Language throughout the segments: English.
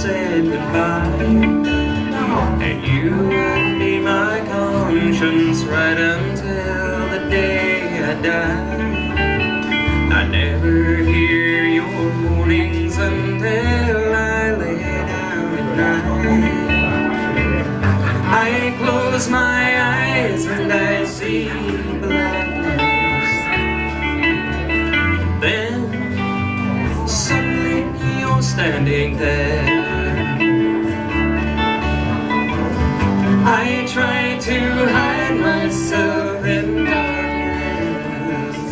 said goodbye, and you would be my conscience right until the day I die. I never hear your warnings until I lay down at night. I close my eyes and I see blackness. Then suddenly you're standing there. I try to hide myself in darkness.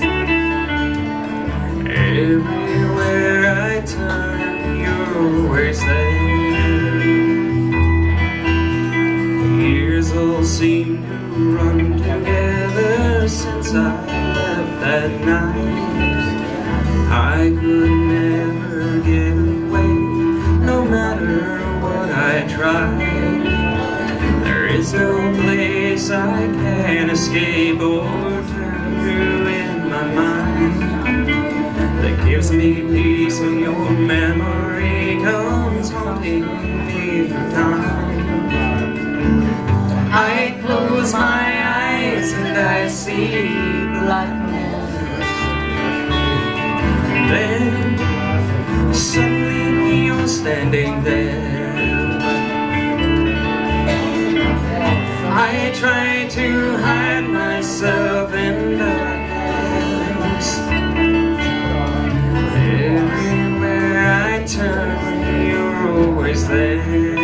Everywhere I turn, you're always there. Years all seem to run together since I left that night. I could never get away, no matter what I tried. There is no place I can escape or turn to in my mind that gives me peace when your memory comes haunting me through time. I close my eyes and I see blackness. Then suddenly you're standing there. I try to hide myself in darkness. Everywhere I turn, you're always there.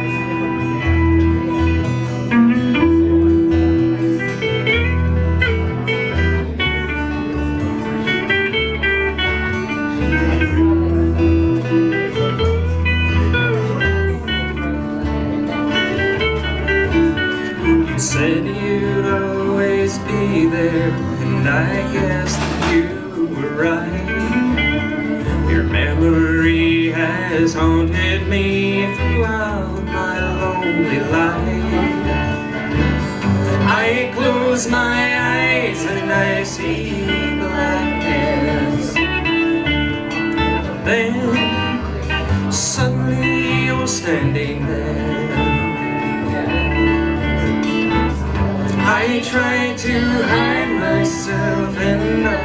You said you'd always be there, and I guess that you were right. Your memory has haunted me throughout my lonely life. I close my eyes and I see blackness. Then suddenly you're standing there. I try to hide myself in the